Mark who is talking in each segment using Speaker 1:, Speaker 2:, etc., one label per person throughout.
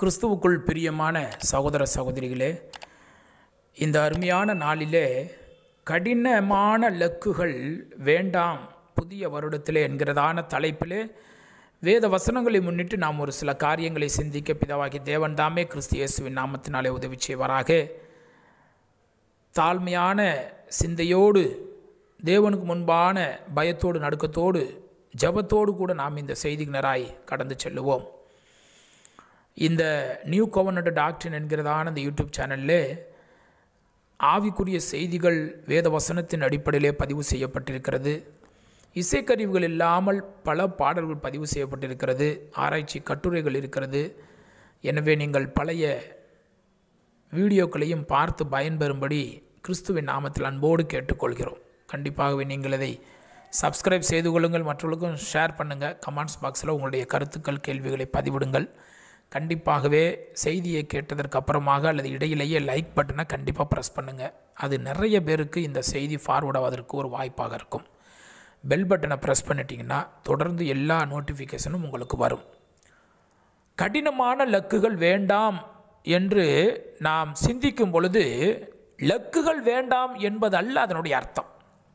Speaker 1: கிறிஸ்துவுக்குள் பிரியமான சகோதர சகோதரிகளே, இந்த அருமையான நாளிலே கடினமான லக்குகள் வேண்டாம் புதிய வருடத்திலே என்கிறதான தலைப்பிலே வேத வசனங்களை முன்னிட்டு நாம் ஒரு சில காரியங்களை சிந்திக்க பிதாவாகி தேவன் தாமே கிறிஸ்து இயேசுவின் நாமத்தினாலே உதவி செய்வாராக. தாழ்மையான சிந்தையோடு தேவனுக்கு முன்பான பயத்தோடு நடுக்கத்தோடு ஜபத்தோடு கூட நாம் இந்த செய்தியினராய் கடந்து செல்லுவோம். இந்த நியூ கோவனன்ட் டாக்டரின் என்கிறதான இந்த யூடியூப் சேனலில் ஆவிக்குரிய செய்திகள் வேத வசனத்தின் அடிப்படையிலே பதிவு செய்யப்பட்டிருக்கிறது. இசைக்கருவிகள் இல்லாமல் பல பாடல்கள் பதிவு செய்யப்பட்டிருக்கிறது. ஆராய்ச்சி கட்டுரைகள் இருக்கிறது. எனவே நீங்கள் பழைய வீடியோக்களையும் பார்த்து பயன்பெறும்படி கிறிஸ்துவின் நாமத்தில் அன்போடு கேட்டுக்கொள்கிறோம். கண்டிப்பாகவே நீங்கள் இதை சப்ஸ்கிரைப் செய்து கொள்ளுங்கள், மற்றவர்களுக்கும் ஷேர் பண்ணுங்கள். கமெண்ட்ஸ் பாக்ஸில் உங்களுடைய கருத்துக்கள் கேள்விகளை பதிவிடுங்கள். கண்டிப்பாகவே செய்தியை கேட்டதற்கு அப்புறமாக அல்லது இடையிலேயே லைக் பட்டனை கண்டிப்பாக ப்ரெஸ் பண்ணுங்கள். அது நிறைய பேருக்கு இந்த செய்தி ஃபார்வர்ட் ஆவதற்கு ஒரு வாய்ப்பாக இருக்கும். பெல் பட்டனை ப்ரெஸ் பண்ணிட்டீங்கன்னா தொடர்ந்து எல்லா நோட்டிஃபிகேஷனும் உங்களுக்கு வரும். கடினமான லக்குகள் வேண்டாம் என்று நாம் சிந்திக்கும் பொழுது லக்குகள் வேண்டாம் என்பது அல்ல அதனுடைய அர்த்தம்.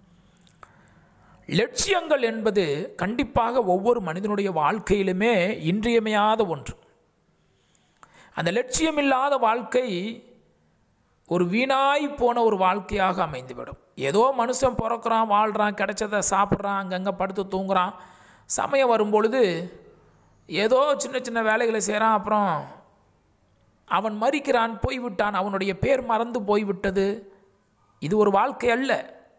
Speaker 1: லட்சியங்கள் என்பது கண்டிப்பாக ஒவ்வொரு மனிதனுடைய வாழ்க்கையிலுமே இன்றியமையாத ஒன்று. அந்த லட்சியமில்லாத வாழ்க்கை ஒரு வீணாய் போன ஒரு வாழ்க்கையாக அமைந்துவிடும். ஏதோ மனுஷன் பிறக்கிறான், வாழ்கிறான், கிடைச்சதை சாப்பிட்றான், அங்கங்கே படுத்து தூங்குறான். சமயம் வரும்பொழுது ஏதோ சின்ன சின்ன வேலைகளை செய்கிறான், அப்புறம் அவன் மரிக்கிறான், போய்விட்டான், அவனுடைய பேர் மறந்து போய்விட்டது. இது ஒரு வாழ்க்கை அல்ல.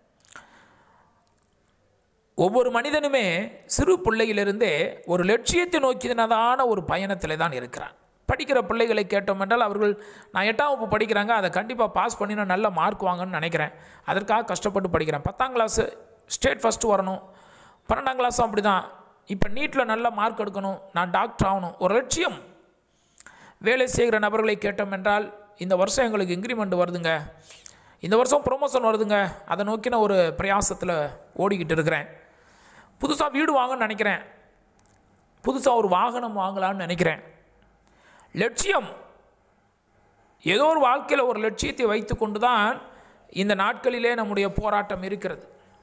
Speaker 1: ஒவ்வொரு மனிதனுமே சிறு பிள்ளையிலிருந்தே ஒரு லட்சியத்தை நோக்கினதான ஒரு பயணத்தில் தான் இருக்கிறான். படிக்கிற பிள்ளைகளை கேட்டோம் என்றால் அவர்கள் நான் 8ஆம் வகுப்பு படிக்கிறாங்க, அதை கண்டிப்பாக பாஸ் பண்ணி நான் நல்ல மார்க் வாங்கன்னு நினைக்கிறேன், அதற்காக கஷ்டப்பட்டு படிக்கிறேன். 10ஆம் கிளாஸு ஸ்டேட் ஃபஸ்ட்டு வரணும், 12ஆம் கிளாஸும் அப்படி தான். இப்போ நீட்டில் நல்ல மார்க் எடுக்கணும், நான் டாக்டர் ஆகணும், ஒரு லட்சியம். வேலை செய்கிற நபர்களை கேட்டோம் என்றால் இந்த வருஷம் எங்களுக்கு இன்க்ரிமெண்ட் வருதுங்க, இந்த வருஷம் ப்ரொமோஷன் வருதுங்க, அதை நோக்கின ஒரு பிரயாசத்தில் ஓடிக்கிட்டு இருக்கிறேன். புதுசாக வீடு வாங்கன்னு நினைக்கிறேன், புதுசாக ஒரு வாகனம் வாங்கலான்னு நினைக்கிறேன். லட்சியம், ஏதோ ஒரு வாழ்க்கையில் ஒரு லட்சியத்தை வைத்து கொண்டு தான் இந்த நாட்களிலே நம்முடைய போராட்டம் இருக்கிறது.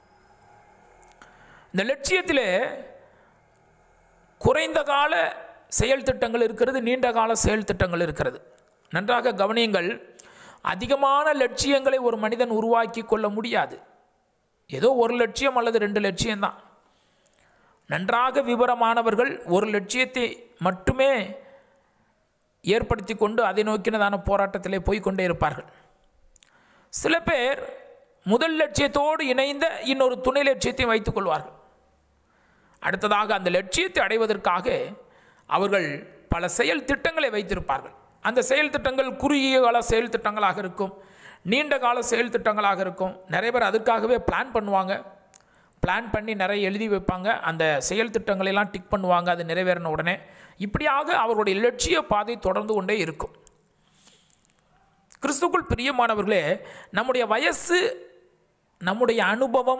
Speaker 1: இந்த லட்சியத்திலே குறைந்த கால செயல் திட்டங்கள் இருக்கிறது, நீண்ட கால செயல் திட்டங்கள் இருக்கிறது. நன்றாக கவனியுங்கள். அதிகமான லட்சியங்களை ஒரு மனிதன் உருவாக்கி கொள்ள முடியாது. ஏதோ ஒரு லட்சியம் அல்லது 2 லட்சியம்தான். நன்றாக விவரமானவர்கள் ஒரு லட்சியத்தை மட்டுமே ஏற்படுத்தி கொண்டு அதை நோக்கினதான போராட்டத்திலே போய்கொண்டே இருப்பார்கள். சில பேர் முதல் லட்சியத்தோடு இணைந்த இன்னொரு துணை லட்சியத்தை வைத்துக் கொள்வார்கள். அடுத்ததாக அந்த லட்சியத்தை அடைவதற்காக அவர்கள் பல செயல் திட்டங்களை வைத்திருப்பார்கள். அந்த செயல் திட்டங்கள் குறுகிய கால செயல் திட்டங்களாக இருக்கும், நீண்ட கால செயல் திட்டங்களாக இருக்கும். நிறைய பேர் அதுக்காகவே பிளான் பண்ணுவாங்க, பிளான் பண்ணி நிறைய எழுதி வைப்பாங்க, அந்த செயல் திட்டங்களெல்லாம் டிக் பண்ணுவாங்க, அது நிறைவேறின உடனே. இப்படியாக அவருடைய லட்சிய பாதை தொடர்ந்து கொண்டே இருக்கும். கிறிஸ்துவுக்குள் பிரியமானவர்களே, நம்முடைய வயசு, நம்முடைய அனுபவம்,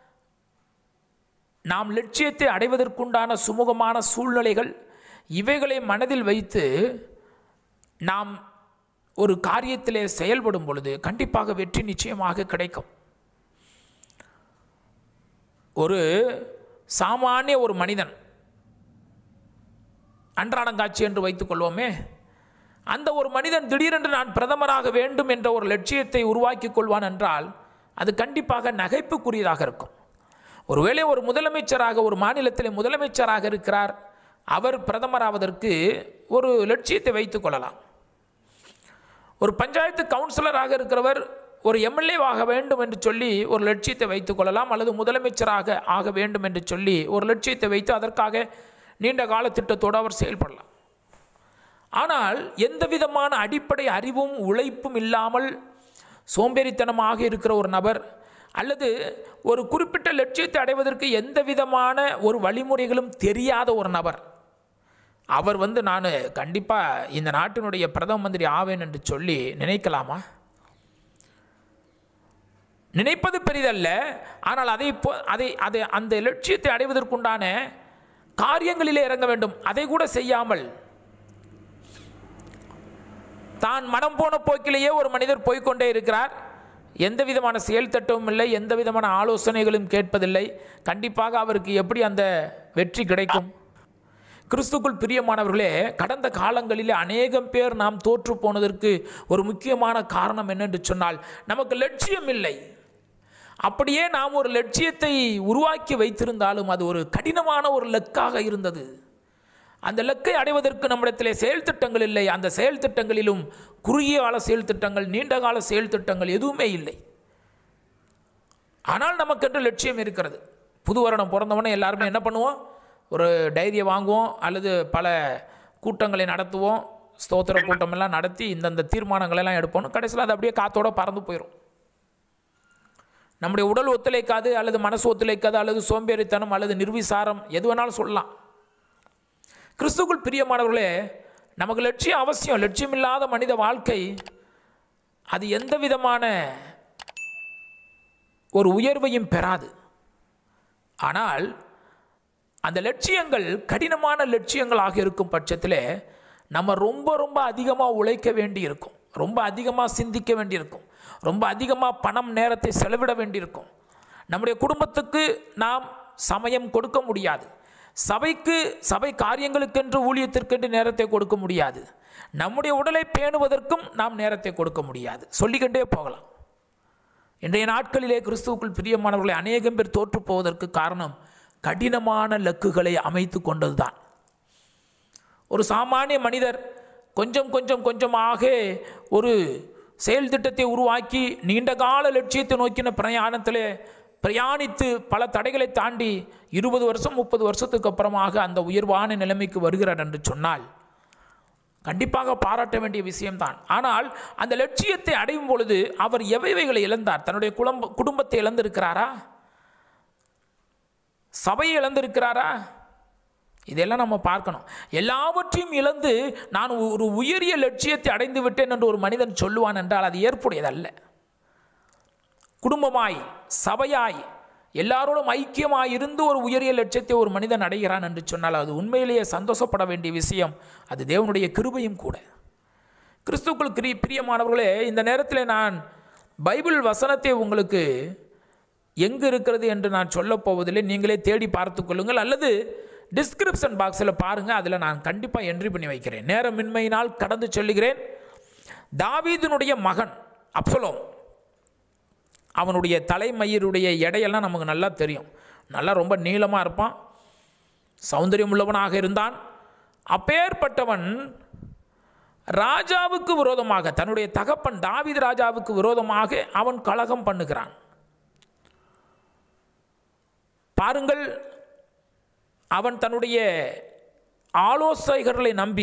Speaker 1: நாம் லட்சியத்தை அடைவதற்குண்டான சுமூகமான சூழ்நிலைகள், இவைகளை மனதில் வைத்து நாம் ஒரு காரியத்திலே செயல்படும் பொழுது கண்டிப்பாக வெற்றி நிச்சயமாக கிடைக்கும். ஒரு சாமானிய ஒரு மனிதன், அன்றாடங்காட்சி என்று வைத்துக் கொள்வோமே, அந்த ஒரு மனிதன் திடீரென்று நான் பிரதமராக வேண்டும் என்ற ஒரு லட்சியத்தை உருவாக்கி கொள்வான் என்றால் அது கண்டிப்பாக நகைப்புக்குரியதாக இருக்கும். ஒருவேளை ஒரு முதலமைச்சராக, ஒரு மாநிலத்தில் முதலமைச்சராக இருக்கிறார், அவர் பிரதமராவதற்கு ஒரு லட்சியத்தை வைத்துக் கொள்ளலாம். ஒரு பஞ்சாயத்து கவுன்சிலராக இருக்கிறவர் ஒரு எம்எல்ஏவாக வேண்டும் என்று சொல்லி ஒரு லட்சியத்தை வைத்துக் கொள்ளலாம், அல்லது முதலமைச்சராக ஆக வேண்டும் என்று சொல்லி ஒரு லட்சியத்தை வைத்து அதற்காக நீண்ட கால திட்டத்தோடு அவர் செயல்படலாம். ஆனால் எந்த விதமான அடிப்படை அறிவும் உழைப்பும் இல்லாமல் சோம்பேறித்தனமாக இருக்கிற ஒரு நபர், அல்லது ஒரு குறிப்பிட்ட லட்சியத்தை அடைவதற்கு எந்த விதமான ஒரு வழிமுறைகளும் தெரியாத ஒரு நபர், அவர் நான் கண்டிப்பாக இந்த நாட்டினுடைய பிரதம மந்திரி ஆவேன் என்று சொல்லி நினைக்கலாமா? நினைப்பது பெரிதல்ல, ஆனால் அதை அந்த லட்சியத்தை அடைவதற்குண்டான காரியங்களிலே இறங்க வேண்டும். அதை கூட செய்யாமல் தான் மனம் போன போக்கிலேயே ஒரு மனிதர் போய்கொண்டே இருக்கிறார். எந்த விதமான செயல் திட்டமும் இல்லை, எந்த விதமான ஆலோசனைகளும் கேட்பதில்லை. கண்டிப்பாக அவருக்கு எப்படி அந்த வெற்றி கிடைக்கும்? கிறிஸ்துக்குள் பிரியமானவர்களே, கடந்த காலங்களிலே அநேகம் பேர் நாம் தோற்று போனதற்கு ஒரு முக்கியமான காரணம் என்னென்று சொன்னால், நமக்கு லட்சியம் இல்லை. அப்படியே நாம் ஒரு லட்சியத்தை உருவாக்கி வைத்திருந்தாலும் அது ஒரு கடினமான ஒரு லக்காக இருந்தது. அந்த லக்கை அடைவதற்கு நம்மிடத்திலே செயல் திட்டங்கள் இல்லை. அந்த செயல் திட்டங்களிலும் குறுகிய கால செயல் திட்டங்கள், நீண்ட கால செயல் திட்டங்கள் எதுவுமே இல்லை. ஆனால் நமக்கென்று லட்சியம் இருக்கிறது. புது வருடம் பிறந்தவொடனே எல்லாருமே என்ன பண்ணுவோம்? ஒரு டைரியை வாங்குவோம், அல்லது பல கூட்டங்களை நடத்துவோம், ஸ்தோத்திர கூட்டமெல்லாம் நடத்தி இந்தந்த தீர்மானங்களெல்லாம் எடுப்போம். கடைசியில் அது அப்படியே காத்தோடு பறந்து போயிடும். நம்முடைய உடல் ஒத்துழைக்காது, அல்லது மனசு ஒத்துழைக்காது, அல்லது சோம்பேறித்தனம், அல்லது நிர்விசாரம், எது வேணாலும் சொல்லலாம். கிறிஸ்துக்குள் பிரியமானவர்களே, நமக்கு லட்சியம் அவசியம். லட்சியம் இல்லாத மனித வாழ்க்கை அது எந்த விதமான ஒரு உயர்வையும் பெறாது. ஆனால் அந்த லட்சியங்கள் கடினமான லட்சியங்களாக இருக்கும் பட்சத்தில் நம்ம ரொம்ப ரொம்ப அதிகமாக உழைக்க வேண்டி இருக்கும், ரொம்ப அதிகமாக சிந்திக்க வேண்டியிருக்கும், ரொம்ப அதிகமாக பணம் நேரத்தை செலவிட வேண்டியிருக்கும். நம்முடைய குடும்பத்துக்கு நாம் சமயம் கொடுக்க முடியாது. சபை காரியங்களுக்கென்று ஊழியத்திற்கென்று நேரத்தை கொடுக்க முடியாது. நம்முடைய உடலை பேணுவதற்கும் நாம் நேரத்தை கொடுக்க முடியாது. சொல்லிக்கொண்டே போகலாம். இன்றைய நாட்களிலே கிறிஸ்துவுக்குள் பிரியமானவர்களை அநேகம் பேர் தோற்று போவதற்கு காரணம் கடினமான லக்குகளை அமைத்து கொண்டதுதான். ஒரு சாமானிய மனிதர் கொஞ்சமாக ஒரு செயல் திட்டத்தை உருவாக்கி நீண்ட கால லட்சியத்தை நோக்கின பிரயாணித்து பல தடைகளை தாண்டி 20 வருஷம் 30 வருஷத்துக்கு அப்புறமாக அந்த உயர்வான நிலைமைக்கு வருகிறார் என்று சொன்னால் கண்டிப்பாக பாராட்ட வேண்டிய விஷயம்தான். ஆனால் அந்த லட்சியத்தை அடையும் பொழுது அவர் எவைகளை இழந்தார்? தன்னுடைய குடும்பத்தை இழந்திருக்கிறாரா? சபையை இழந்திருக்கிறாரா? இதெல்லாம் நம்ம பார்க்கணும். எல்லாவற்றையும் இழந்து நான் ஒரு உயரிய லட்சியத்தை அடைந்து விட்டேன் என்று ஒரு மனிதன் சொல்லுவான் என்றால் அது ஏற்புடையதல்ல. குடும்பமாய், சபையாய், எல்லாரோடும் ஐக்கியமாய் இருந்து ஒரு உயரிய லட்சியத்தை ஒரு மனிதன் அடைகிறான் என்று சொன்னால் அது உண்மையிலேயே சந்தோஷப்பட வேண்டிய விஷயம். அது தேவனுடைய கிருபையும் கூட. கிறிஸ்துவுக்குள் பிரியமானவர்களே, இந்த நேரத்தில் நான் பைபிள் வசனத்தை உங்களுக்கு எங்கு இருக்கிறது என்று நான் சொல்லப் போவதில்லை. நீங்களே தேடி பார்த்து கொள்ளுங்கள், அல்லது டிஸ்கிரிப்ஷன் பாக்ஸில் பாருங்கள். அதில் நான் கண்டிப்பாக என்ட்ரி பண்ணி வைக்கிறேன். நேரமின்மையினால் கடந்து சொல்லுகிறேன். தாவீதினுடைய மகன் அப்சலோம், அவனுடைய தலைமயிරුடைய எடையெல்லாம் நமக்கு நல்லா தெரியும். நல்லா ரொம்ப நீளமாக இருப்பான், சௌந்தரியம் உள்ளவனாக இருந்தான். அப்பேற்பட்டவன் ராஜாவுக்கு விரோதமாக, தன்னுடைய தகப்பன் தாவீது ராஜாவுக்கு விரோதமாக அவன் கலகம் பண்ணுகிறான். பாருங்கள், அவன் தன்னுடைய ஆலோசகர்களை நம்பி,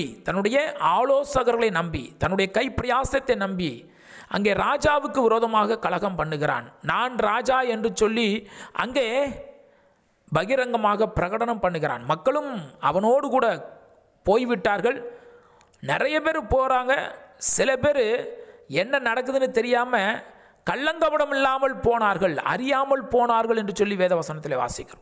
Speaker 1: தன்னுடைய கைப்பிரயாசத்தை நம்பி அங்கே ராஜாவுக்கு விரோதமாக கலகம் பண்ணுகிறான். நான் ராஜா என்று சொல்லி அங்கே பகிரங்கமாக பிரகடனம் பண்ணுகிறான். மக்களும் அவனோடு கூட போய்விட்டார்கள். நிறைய பேர் போகிறாங்க. சில பேர் என்ன நடக்குதுன்னு தெரியாமல் கள்ளங்கபடம் இல்லாமல் போனார்கள், அறியாமல் போனார்கள் என்று சொல்லி வேதவசனத்தில் வாசிக்கிறோம்.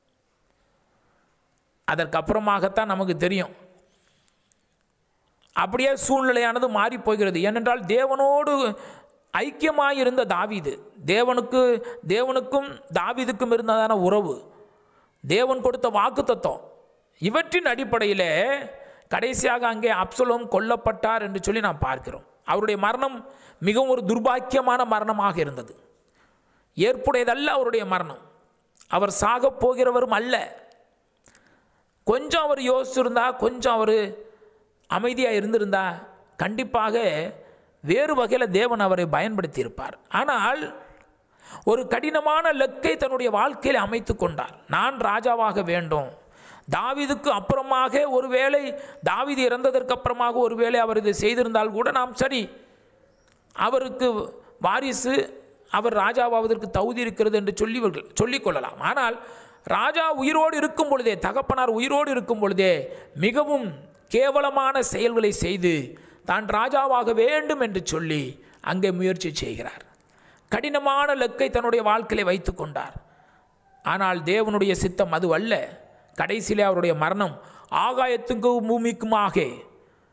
Speaker 1: அதற்கப்புறமாகத்தான் நமக்கு தெரியும் அப்படியே சூழ்நிலையானது மாறி போகிறது. ஏனென்றால் தேவனோடு ஐக்கியமாக இருந்த தாவீது, தேவனுக்கும் தாவீதுக்கும் இருந்ததான உறவு, தேவன் கொடுத்த வாக்குத்தத்தம், இவற்றின் அடிப்படையில் கடைசியாக அங்கே அப்சலோம் கொல்லப்பட்டார் என்று சொல்லி நாம் பார்க்கிறோம். அவருடைய மரணம் மிகவும் ஒரு துர்பாக்கியமான மரணமாக இருந்தது. ஏற்புடையதல்ல அவருடைய மரணம். அவர் சாக போகிறவரும் அல்ல. கொஞ்சம் அவர் யோசிச்சிருந்தா, கொஞ்சம் அவர் அமைதியாக இருந்திருந்தா கண்டிப்பாக வேறு வகையில் தேவன் அவரை பயன்படுத்தி இருப்பார். ஆனால் ஒரு கடினமான லக்கை தன்னுடைய வாழ்க்கையில் அமைத்து கொண்டார். நான் ராஜாவாக வேண்டும். தாவீதுக்கு அப்புறமாக ஒருவேளை, தாவீது இறந்ததற்கு அப்புறமாக ஒருவேளை அவர் இதை செய்திருந்தால் கூட நாம் சரி, அவருக்கு வாரிசு, அவர் ராஜாவாவதற்கு தகுதி இருக்கிறது என்று சொல்லிக்கொள்ளலாம். ஆனால் ராஜா உயிரோடு இருக்கும் பொழுதே, தகப்பனார் உயிரோடு இருக்கும் பொழுதே மிகவும் கேவலமான செயல்களை செய்து தான் ராஜாவாக வேண்டும் என்று சொல்லி அங்கே முயற்சி செய்கிறார். கடினமான லக்கை தன்னுடைய வாழ்க்கையை வைத்து கொண்டார். ஆனால் தேவனுடைய சித்தம் அது அல்ல. கடைசியிலே அவருடைய மரணம் ஆகாயத்துக்கும் பூமிக்குமாக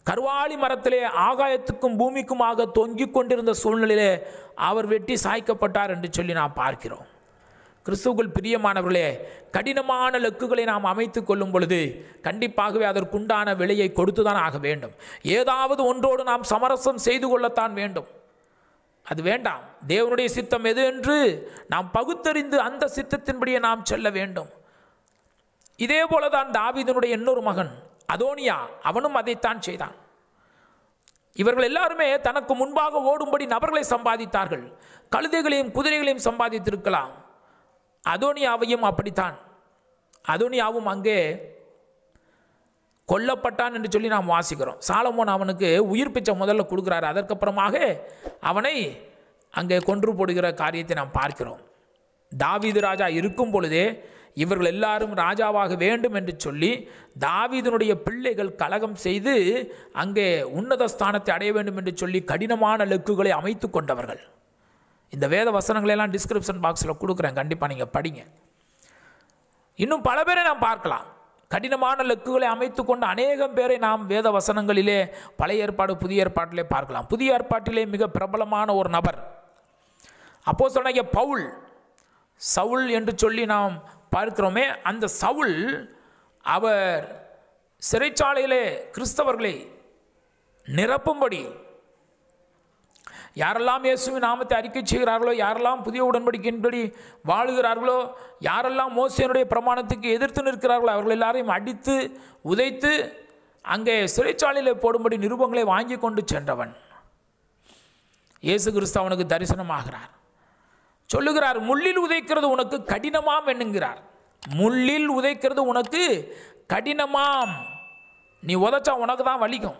Speaker 1: கர்வாலி மரத்திலே ஆகாயத்துக்கும் பூமிக்குமாக தொங்கிக் கொண்டிருந்த சூழ்நிலையிலே அவர் வெட்டி சாய்க்கப்பட்டார் என்று சொல்லி நாம் பார்க்கிறோம். கிறிஸ்துவுக்குள் பிரியமானவர்களே, கடினமான லக்குகளை நாம் அமைத்து கொள்ளும் பொழுது கண்டிப்பாகவே அதற்குண்டான விலையை கொடுத்துதான் ஆக வேண்டும். ஏதாவது ஒன்றோடு நாம் சமரசம் செய்து கொள்ளத்தான் வேண்டும். அது வேண்டாம். தேவனுடைய சித்தம் எது என்று நாம் பகுத்தறிந்து அந்த சித்தத்தின்படியே நாம் செல்ல வேண்டும். இதே போலதான் தாவீதினுடைய இன்னொரு மகன் அதோனியா, அவனும் அதைத்தான் செய்தான். இவர்கள் எல்லாருமே தனக்கு முன்பாக ஓடும்படி நபர்களை சம்பாதித்தார்கள். கழுதைகளையும் குதிரைகளையும் சம்பாதித்திருக்கலாம். அதோனியாவையும் அப்படித்தான். அதோனியாவும் அங்கே கொல்லப்பட்டான் என்று சொல்லி நாம் வாசிக்கிறோம். சாலமோன் அவனுக்கு உயிர் பிச்சை முதல்ல கொடுக்குறாரு. அதற்கப்புறமாக அவனை அங்கே கொன்று போடுகிற காரியத்தை நாம் பார்க்கிறோம். தாவீது ராஜா இருக்கும் பொழுதே இவர்கள் எல்லாரும் ராஜாவாக வேண்டும் என்று சொல்லி தாவீதினுடைய பிள்ளைகள் கலகம் செய்து அங்கே உன்னத ஸ்தானத்தை அடைய வேண்டும் என்று சொல்லி கடினமான லக்குகளை அமைத்து கொண்டவர்கள். இந்த வேத வசனங்களெல்லாம் டிஸ்கிரிப்ஷன் பாக்ஸில் கொடுக்குறேன், கண்டிப்பாக நீங்கள் படிங்க. இன்னும் பல பேரை நாம் பார்க்கலாம். கடினமான லக்குகளை அமைத்து கொண்ட அநேகம் பேரை நாம் வேத வசனங்களிலே பழைய ஏற்பாடு புதிய ஏற்பாட்டிலே பார்க்கலாம். புதிய ஏற்பாட்டிலே மிக பிரபலமான ஒரு நபர் அப்போஸ்தலனாகிய பவுல், சவுல் என்று சொல்லி நாம் பார்க்கிறோமே. அந்த சவுல் அவர் சிறைச்சாலையிலே கிறிஸ்தவர்களை நிரப்பும்படி யாரெல்லாம் இயேசுவின் நாமத்தை அறிக்கை செய்கிறார்களோ, யாரெல்லாம் புதிய உடன்படிக்கையின்படி வாழுகிறார்களோ, யாரெல்லாம் மோசேயினுடைய பிரமாணத்துக்கு எதிர்த்து நிற்கிறார்களோ அவர்கள் எல்லாரையும் அடித்து உதைத்து அங்கே சிறைச்சாலையில் போடும்படி நிருபங்களை வாங்கி கொண்டு சென்றவன். இயேசு கிறிஸ்து அவனுக்கு தரிசனமாகிறார். சொல்லுகிறார், முள்ளில் உதைக்கிறது உனக்கு கடினமாம் என்னுங்கிறார். முள்ளில் உதைக்கிறது உனக்கு கடினமாம். நீ உதைச்சா உனக்கு தான் வலிக்கும்,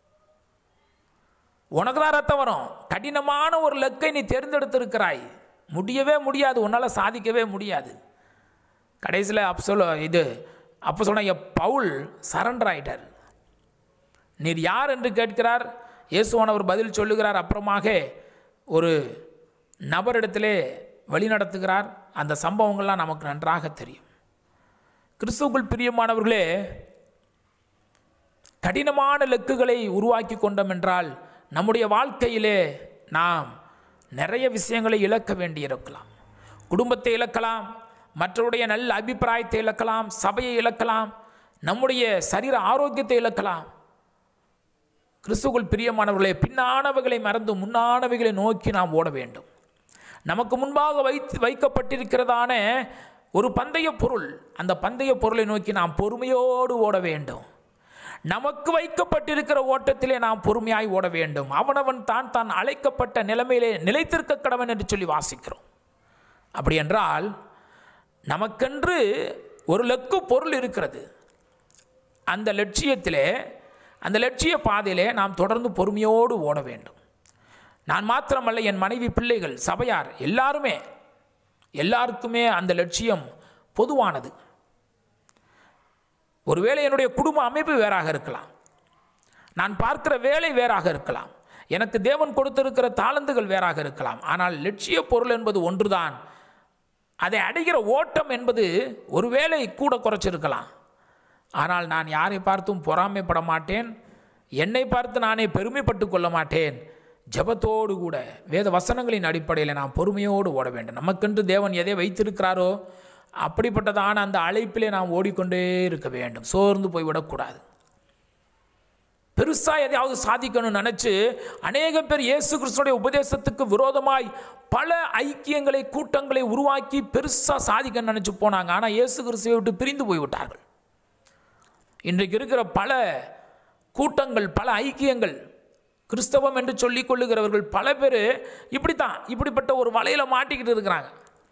Speaker 1: உனக்கு தான் ரத்தம் வரும். கடினமான ஒரு லக்கை நீ தேர்ந்தெடுத்திருக்கிறாய். முடியவே முடியாது, உன்னால் சாதிக்கவே முடியாது. கடைசியில் அப்போ சொன்ன பவுல் சரண்டர் ஆயிட்டார். நீர் யார் என்று கேட்கிறார். இயேசுவானவர் பதில் சொல்லுகிறார். அப்புறமாக ஒரு நபரிடத்திலே வழிநடத்துகிறார். அந்த சம்பவங்கள்லாம் நமக்கு நன்றாக தெரியும். கிறிஸ்துவுக்குள் பிரியமானவர்களே, கடினமான லக்குகளை உருவாக்கி கொண்டோம் என்றால் நம்முடைய வாழ்க்கையிலே நாம் நிறைய விஷயங்களை இழக்க வேண்டியிருக்கலாம். குடும்பத்தை இழக்கலாம், மற்றவருடைய நல்ல அபிப்பிராயத்தை இழக்கலாம், சபையை இழக்கலாம், நம்முடைய சரீர ஆரோக்கியத்தை இழக்கலாம். கிறிஸ்துவுக்குள் பிரியமானவர்களே, பின்னானவைகளை மறந்து முன்னானவைகளை நோக்கி நாம் ஓட வேண்டும். நமக்கு முன்பாக வைக்கப்பட்டிருக்கிறதான ஒரு பந்தய பொருள், அந்த பந்தய பொருளை நோக்கி நாம் பொறுமையோடு ஓட வேண்டும். நமக்கு வைக்கப்பட்டிருக்கிற ஓட்டத்திலே நாம் பொறுமையாய் ஓட வேண்டும். அவனவன் தான் அழைக்கப்பட்ட நிலைமையிலே நிலைத்திருக்க கடவன் என்று சொல்லி வாசிக்கிறோம். அப்படி என்றால் நமக்கென்று ஒரு லக்கு பொருள் இருக்கிறது. அந்த லட்சியத்திலே, அந்த லட்சிய பாதையிலே நாம் தொடர்ந்து பொறுமையோடு ஓட வேண்டும். நான் மாத்திரமல்ல, என் மனைவி, பிள்ளைகள், சபையார் எல்லாருக்குமே அந்த லட்சியம் பொதுவானது. ஒருவேளை என்னுடைய குடும்ப அமைப்பு வேறாக இருக்கலாம், நான் பார்க்கிற வேலை வேறாக இருக்கலாம், எனக்கு தேவன் கொடுத்திருக்கிற தாளந்துகள் வேறாக இருக்கலாம். ஆனால் லட்சிய பொருள் என்பது ஒன்றுதான். அதை அடைகிற ஓட்டம் என்பது ஒருவேளை கூட குறைச்சிருக்கலாம். ஆனால் நான் யாரை பார்த்தும் பொறாமைப்பட மாட்டேன், என்னை பார்த்து நானே பெருமைப்பட்டு கொள்ள மாட்டேன். ஜபத்தோடு கூட வேத வசனங்களின் அடிப்படையில் நாம் பொறுமையோடு ஓட வேண்டும். நமக்கென்று தேவன் எதை வைத்திருக்கிறாரோ அப்படிப்பட்டதான அந்த அழைப்பிலே நாம் ஓடிக்கொண்டே இருக்க வேண்டும். சோர்ந்து போய்விடக்கூடாது. பெருசாக எதையாவது சாதிக்கணும்னு நினச்சி அநேகம் பேர் இயேசு கிறிஸ்துடைய உபதேசத்துக்கு விரோதமாய் பல ஐக்கியங்களை, கூட்டங்களை உருவாக்கி பெருசாக சாதிக்கணும்னு நினச்சி போனாங்க. ஆனால் இயேசு கிறிஸ்துவை விட்டு பிரிந்து போய்விட்டார்கள். இன்றைக்கு இருக்கிற பல கூட்டங்கள், பல ஐக்கியங்கள், கிறிஸ்தவம் என்று சொல்லிக் கொள்ளுகிறவர்கள் பல பேர் இப்படிப்பட்ட ஒரு வலையில் மாட்டிக்கிட்டு இருக்கிறாங்க.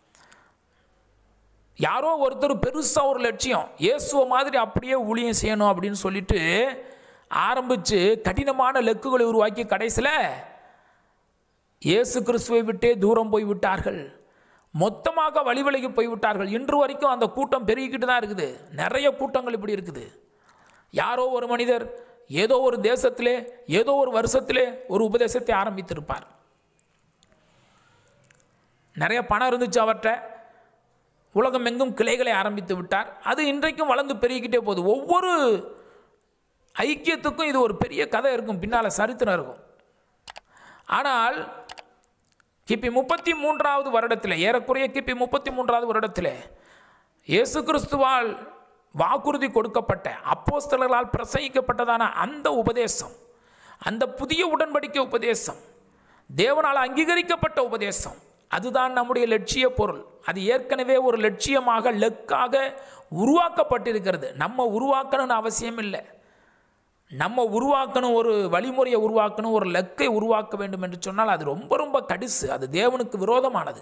Speaker 1: யாரோ ஒருத்தர் பெருசாக ஒரு லட்சியம், இயேசுவை மாதிரி அப்படியே ஊழியம் செய்யணும் அப்படின்னு சொல்லிட்டு ஆரம்பித்து கடினமான லக்குகளை உருவாக்கி கடைசியில் இயேசு கிறிஸ்துவை விட்டே தூரம் போய்விட்டார்கள். மொத்தமாக வழிவிலகி போய்விட்டார்கள். இன்று வரைக்கும் அந்த கூட்டம் பெருகிக்கிட்டு தான் இருக்குது. நிறைய கூட்டங்கள் இப்படி இருக்குது. யாரோ ஒரு மனிதர் ஏதோ ஒரு தேசத்திலே ஏதோ ஒரு வருஷத்திலே ஒரு உபதேசத்தை ஆரம்பித்திருப்பார். நிறைய பணம் இருந்துச்சு அவர்கிட்ட, உலகம் எங்கும் கிளைகளை ஆரம்பித்து விட்டார். அது இன்றைக்கும் வளர்ந்து பெருகிக்கிட்டே போகுது. ஒவ்வொரு ஐக்கியத்துக்கும் இது ஒரு பெரிய கதை இருக்கும், பின்னால் சரித்திரம் இருக்கும். ஆனால் கிபி 33வது வருடத்தில், ஏறக்குறைய கிபி 33வது வருடத்தில் இயேசு கிறிஸ்துவால் வாக்குறுதி கொடுக்கப்பட்ட, அப்போஸ்தலர்களால் பிரசங்கிக்கப்பட்டதான அந்த உபதேசம், அந்த புதிய உடன்படிக்கை உபதேசம், தேவனால் அங்கீகரிக்கப்பட்ட உபதேசம், அதுதான் நம்முடைய லட்சிய பொருள். அது ஏற்கனவே ஒரு லட்சியமாக, லெக்காக உருவாக்கப்பட்டிருக்கிறது. நம்ம உருவாக்கணும்னு அவசியம் இல்லை. நம்ம உருவாக்கணும், ஒரு வழிமுறையை உருவாக்கணும், ஒரு லெக்கை உருவாக்க வேண்டும் என்று சொன்னால் அது ரொம்ப ரொம்ப கடிசு, அது தேவனுக்கு விரோதமானது.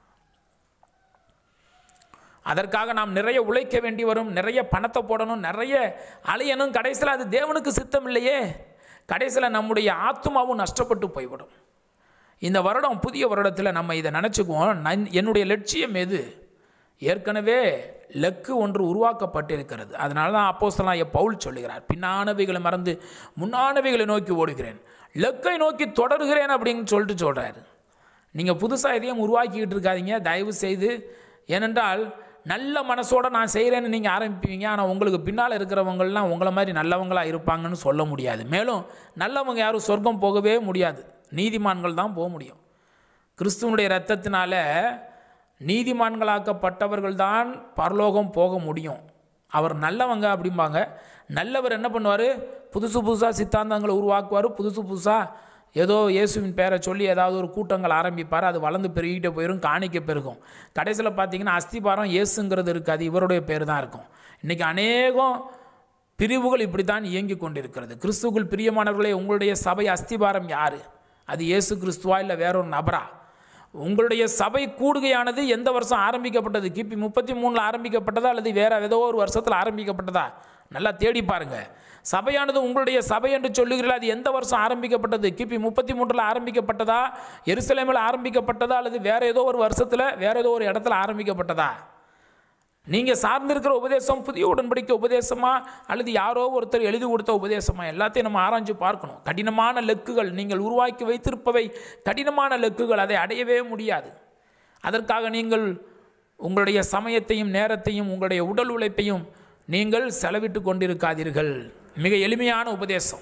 Speaker 1: அதற்காக நாம் நிறைய உழைக்க வேண்டி வரும், நிறைய பணத்தை போடணும், நிறைய அலையணும். கடைசியில் அது தேவனுக்கு சித்தம் இல்லையே. கடைசியில் நம்முடைய ஆத்மாவும் நஷ்டப்பட்டு போய்விடும். இந்த வருடம், புதிய வருடத்தில் நம்ம இதை நினச்சிக்குவோம், என்னுடைய லட்சியம் எது? ஏற்கனவே லக்கு ஒன்று உருவாக்கப்பட்டிருக்கிறது. அதனால தான் அப்போஸ்தலனாகிய பவுல் சொல்லுகிறார், பின்னானவைகளை மறந்து முன்னானவைகளை நோக்கி ஓடுகிறேன், லக்கை நோக்கி தொடருகிறேன் அப்படின்னு சொல்கிறாரு. நீங்கள் புதுசாக எதையும் உருவாக்கிக்கிட்டு இருக்காதீங்க தயவு செய்து. ஏனென்றால் நல்ல மனசோடு நான் செய்கிறேன்னு நீங்கள் ஆரம்பிப்பீங்க, ஆனால் உங்களுக்கு பின்னால் இருக்கிறவங்கள்லாம் உங்களை மாதிரி நல்லவங்களாக இருப்பாங்கன்னு சொல்ல முடியாது. மேலும் நல்லவங்க யாரும் சொர்க்கம் போகவே முடியாது, நீதிமான்கள் தான் போக முடியும். கிறிஸ்துவனுடைய இரத்தத்தினால நீதிமான்களாக்கப்பட்டவர்கள் தான் பரலோகம் போக முடியும். அவர் நல்லவங்க அப்படிம்பாங்க. நல்லவர் என்ன பண்ணுவார்? புதுசு புதுசாக சித்தாந்தங்களை உருவாக்குவார். புதுசு புதுசாக ஏதோ இயேசுவின் பேரை சொல்லி ஏதாவது ஒரு கூட்டங்கள் ஆரம்பிப்பார். அது வளர்ந்து பெருகிட்டே போயிடும், காணிக்க பெருகும். கடைசியில் பார்த்தீங்கன்னா அஸ்திபாரம் இயேசுங்கிறது இருக்காது, இவருடைய பேர் தான் இருக்கும். இன்றைக்கி அநேகம் பிரிவுகள் இப்படி தான் இயங்கி கொண்டிருக்கிறது. கிறிஸ்துவுக்குள் பிரியமானவர்களே, உங்களுடைய சபை அஸ்திபாரம் யார்? அது இயேசு கிறிஸ்துவா இல்லை வேறொரு நபரா? உங்களுடைய சபை கூடுகையானது எந்த வருஷம் ஆரம்பிக்கப்பட்டது? கிபி 33 ஆரம்பிக்கப்பட்டதா அல்லது வேறு ஏதோ ஒரு வருஷத்தில் ஆரம்பிக்கப்பட்டதா? நல்லா தேடி பாருங்கள். சபையானது உங்களுடைய சபை என்று சொல்லுகிறீர்கள், அது எந்த வருஷம் ஆரம்பிக்கப்பட்டது? கிபி 33 ஆரம்பிக்கப்பட்டதா, எருசலேமில் ஆரம்பிக்கப்பட்டதா, அல்லது வேறு ஏதோ ஒரு வருஷத்தில் வேறு ஏதோ ஒரு இடத்துல ஆரம்பிக்கப்பட்டதா? நீங்கள் சார்ந்திருக்கிற உபதேசம் புதிய உடன்படிக்கை உபதேசமா அல்லது யாரோ ஒருத்தர் எழுதி கொடுத்த உபதேசமா? எல்லாத்தையும் நம்ம ஆராய்ஞ்சு பார்க்கணும். கடினமான லெக்குகள், நீங்கள் உருவாக்கி வைத்திருப்பவை கடினமான லெக்குகள், அதை அடையவே முடியாது. அதற்காக நீங்கள் உங்களுடைய சமயத்தையும் நேரத்தையும் உங்களுடைய உடல் உழைப்பையும் நீங்கள் செலவிட்டு கொண்டிருக்காதீர்கள். மிக எளிமையான உபதேசம்.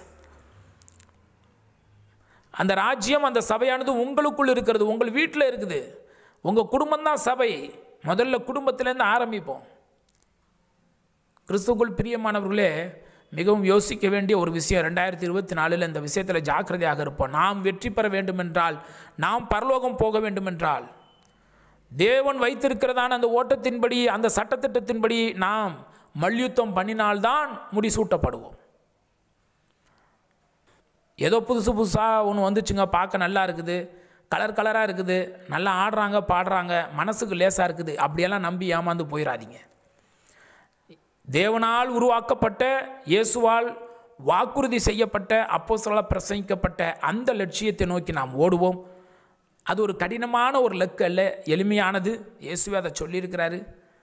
Speaker 1: அந்த ராஜ்யம், அந்த சபையானது உங்களுக்குள் இருக்கிறது, உங்கள் வீட்டில் இருக்குது. உங்கள் குடும்பம்தான் சபை. முதல்ல குடும்பத்திலேருந்து ஆரம்பிப்போம். கிறிஸ்துவுக்குள் பிரியமானவர்களே, மிகவும் யோசிக்க வேண்டிய ஒரு விஷயம். 2024 இந்த விஷயத்தில் ஜாக்கிரதையாக இருப்போம். நாம் வெற்றி பெற வேண்டுமென்றால், நாம் பரலோகம் போக வேண்டுமென்றால், தேவன் வைத்திருக்கிறதான அந்த ஓட்டத்தின்படி, அந்த சட்டத்திட்டத்தின்படி நாம் மல்யுத்தம் பண்ணினால்தான் முடிசூட்டப்படுவோம். ஏதோ புதுசு புதுசாக ஒன்று வந்துச்சுங்க, பார்க்க நல்லா இருக்குது, கலர் கலராக இருக்குது, நல்லா ஆடுறாங்க பாடுறாங்க, மனசுக்கு லேசாக இருக்குது, அப்படியெல்லாம் நம்பி ஏமாந்து போயிடாதீங்க. தேவனால் உருவாக்கப்பட்ட, இயேசுவால் வாக்குறுதி செய்யப்பட்ட, அப்போஸ்தலர்களால் பிரசங்கிக்கப்பட்ட அந்த லட்சியத்தை நோக்கி நாம் ஓடுவோம். அது ஒரு கடினமான ஒரு லக்கு அல்ல, எளிமையானது. இயேசுவே அதை சொல்லியிருக்கிறாரு.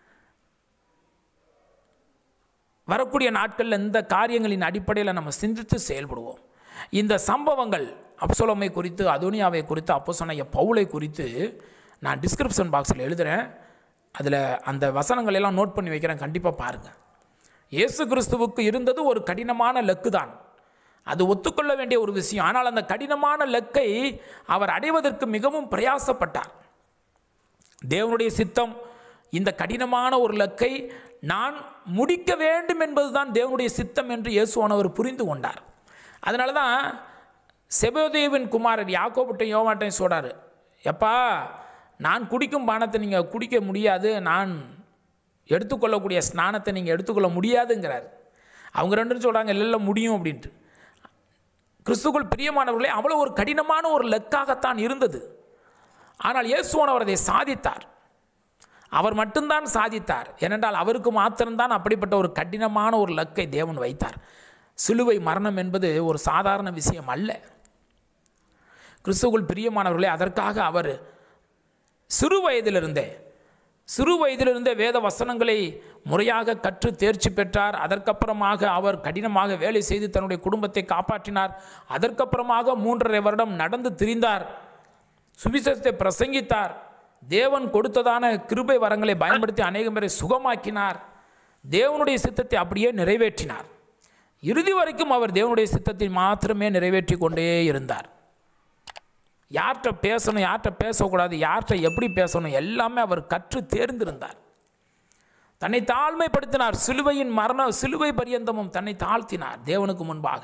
Speaker 1: வரக்கூடிய நாட்களில் இந்த காரியங்களின் அடிப்படையில் நம்ம சிந்தித்து செயல்படுவோம். இந்த சம்பவங்கள் அப்சலோமை குறித்து, அதோனியாவை குறித்து, அப்போஸ்தலனாகிய பவுலை குறித்து நான் டிஸ்கிரிப்ஷன் பாக்ஸில் எழுதுகிறேன். அதில் அந்த வசனங்கள் எல்லாம் நோட் பண்ணி வைக்கிறேன், கண்டிப்பாக பாருங்கள். இயேசு கிறிஸ்துவுக்கு இருந்தது ஒரு கடினமான லக்கு தான், அது ஒத்துக்கொள்ள வேண்டிய ஒரு விஷயம். ஆனால் அந்த கடினமான லக்கை அவர் அடைவதற்கு மிகவும் பிரயாசப்பட்டார். தேவனுடைய சித்தம் இந்த கடினமான ஒரு லக்கை நான் முடிக்க வேண்டும் என்பதுதான் தேவனுடைய சித்தம் என்று இயேசுவானவர் புரிந்து கொண்டார். அதனால தான் செபதேவின் குமாரர் யாக்கோபுட்டையும் யோவான்ட்டையும் சொல்கிறாரு, எப்பா நான் குடிக்கும் பானத்தை நீங்கள் குடிக்க முடியாது, நான் எடுத்துக்கொள்ளக்கூடிய ஸ்நானத்தை நீங்கள் எடுத்துக்கொள்ள முடியாதுங்கிறார். அவங்க ரெண்டும் சொல்கிறாங்க இல்லை முடியும் அப்படின்ட்டு. கிறிஸ்துவுக்குள் பிரியமானவர்களே, அவ்வளோ ஒரு கடினமான ஒரு லக்காகத்தான் இருந்தது. ஆனால் இயேசுவானவர் அதை சாதித்தார். அவர் மட்டும்தான் சாதித்தார். ஏனென்றால் அவருக்கு மாத்திரம்தான் அப்படிப்பட்ட ஒரு கடினமான ஒரு லக்கை தேவன் வைத்தார். சிலுவை மரணம் என்பது ஒரு சாதாரண விஷயம் அல்ல. கிறிஸ்துவுக்குள் பிரியமானவர்களே, அதற்காக அவர் சிறு வயதிலிருந்தே வேத வசனங்களை முறையாக கற்று தேர்ச்சி பெற்றார். அதற்கப்புறமாக அவர் கடினமாக வேலை செய்து தன்னுடைய குடும்பத்தை காப்பாற்றினார். அதற்கப்புறமாக 3.5 வருடம் நடந்து திரிந்தார், சுவிசேஷத்தை பிரசங்கித்தார், தேவன் கொடுத்ததான கிருபை வரங்களை பயன்படுத்தி அநேகம் பேரை சுகமாக்கினார், தேவனுடைய சித்தத்தை அப்படியே நிறைவேற்றினார். இறுதி வரைக்கும் அவர் தேவனுடைய சித்தத்தை மாத்திரமே நிறைவேற்றி கொண்டே இருந்தார். யார்கிட்ட பேசணும், யார்கிட்ட பேசக்கூடாது, யார்கிட்ட எப்படி பேசணும் எல்லாமே அவர் கற்று தேர்ந்திருந்தார். தன்னை தாழ்மைப்படுத்தினார். சிலுவை பரியந்தமும் தன்னை தாழ்த்தினார் தேவனுக்கு முன்பாக.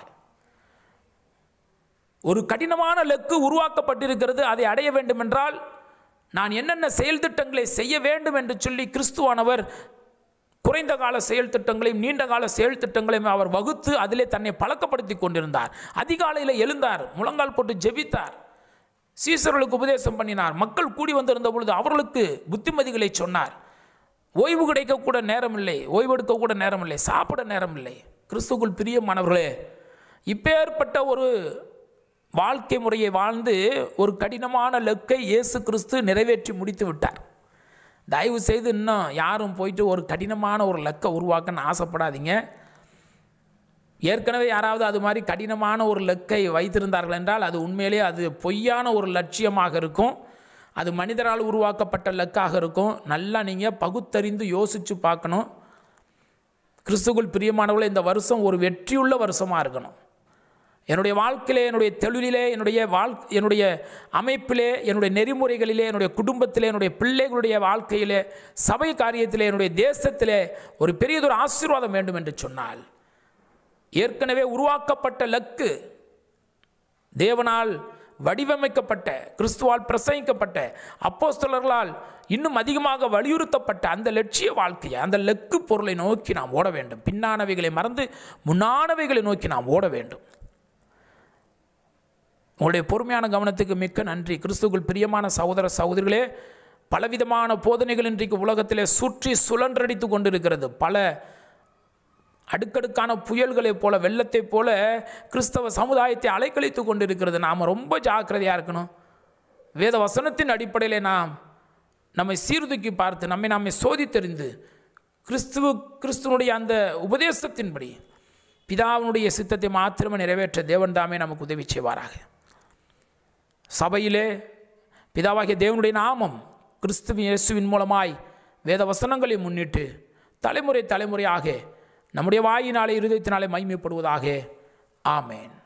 Speaker 1: ஒரு கடினமான லக்கு உருவாக்கப்பட்டிருக்கிறது. அதை அடைய வேண்டும் என்றால் நான் என்னென்ன செயல் திட்டங்களை செய்ய வேண்டும் என்று சொல்லி கிறிஸ்துவானவர் குறைந்த கால செயல் திட்டங்களையும் நீண்ட கால செயல் திட்டங்களையும் அவர் வகுத்து அதிலே தன்னை பழக்கப்படுத்தி கொண்டிருந்தார். அதிகாலையில் எழுந்தார், முழங்கால் போட்டு ஜெபித்தார், சீசர்களுக்கு உபதேசம் பண்ணினார். மக்கள் கூடி வந்திருந்த பொழுது அவர்களுக்கு புத்திமதிகளை சொன்னார். ஓய்வு கிடைக்கக்கூட நேரம் இல்லை, ஓய்வெடுக்கக்கூட நேரம் இல்லை, சாப்பிட நேரம் இல்லை. கிறிஸ்துவுக்குள் பிரியமானவர்களே, இப்பேற்பட்ட ஒரு வாழ்க்கை முறையை வாழ்ந்து ஒரு கடினமான லக்கை இயேசு கிறிஸ்து நிறைவேற்றி முடித்து விட்டார். தயவு செய்து இன்னும் யாரும் போயிட்டு ஒரு கடினமான ஒரு லக்கை உருவாக்கன்னு ஆசைப்படாதீங்க. ஏற்கனவே யாராவது அது மாதிரி கடினமான ஒரு லக்கை வைத்திருந்தார்கள் என்றால் அது உண்மையிலே அது பொய்யான ஒரு லட்சியமாக இருக்கும். அது மனிதரால் உருவாக்கப்பட்ட லக்காக இருக்கும். நல்லா நீங்கள் பகுத்தறிந்து யோசித்து பார்க்கணும். கிறிஸ்துவுக்குள் பிரியமானவர்களே, இந்த வருஷம் ஒரு வெற்றியுள்ள வருஷமாக இருக்கணும். என்னுடைய வாழ்க்கையிலே, என்னுடைய தொழிலிலே, என்னுடைய அமைப்பிலே, என்னுடைய நெறிமுறைகளிலே, என்னுடைய குடும்பத்திலே, என்னுடைய பிள்ளைகளுடைய வாழ்க்கையிலே, சபை காரியத்திலே, என்னுடைய தேசத்திலே ஒரு பெரியதொரு ஆசீர்வாதம் வேண்டும் என்று சொன்னால் ஏற்கனவே உருவாக்கப்பட்ட லக்கு, தேவனால் வடிவமைக்கப்பட்ட, கிறிஸ்துவால் பிரசங்கிக்கப்பட்ட, அப்போஸ்தலர்களால் இன்னும் அதிகமாக வலியுறுத்தப்பட்ட அந்த லட்சிய வாழ்க்கையை, அந்த லக்கு பொருளை நோக்கி நாம் ஓட வேண்டும். பின்னானவைகளை மறந்து முன்னானவைகளை நோக்கி நாம் ஓட வேண்டும். உங்களுடைய பொறுமையான கவனத்துக்கு மிக்க நன்றி. கிறிஸ்துவுக்குள் பிரியமான சகோதர சகோதரிகளே, பலவிதமான போதனைகள் இன்றைக்கு உலகத்திலே சுற்றி சுழன்றடித்து கொண்டிருக்கிறது. பல அடுக்கடுக்கான புயல்களைப் போல, வெள்ளத்தைப் போல கிறிஸ்தவ சமுதாயத்தை அலைக்கழித்து கொண்டிருக்கிறது. நாம் ரொம்ப ஜாக்கிரதையாக இருக்கணும். வேத வசனத்தின் அடிப்படையில் நம்மை சீர்தூக்கி பார்த்து நம்மை சோதித்தறிந்து கிறிஸ்துவனுடைய அந்த உபதேசத்தின்படி பிதாவினுடைய சித்தத்தை மாத்திரமே நிறைவேற்ற தேவன் தாமே நமக்கு உதவி செய்வாராக. சபையிலே பிதாவாகிய தேவனுடைய நாமம் கிறிஸ்துவின் இயேசுவின் மூலமாய் வேத வசனங்களை முன்னிட்டு தலைமுறையாக நம்முடைய வாயினாலே இருதயத்தினாலே மகிமைப்படுவதாக. ஆமேன்.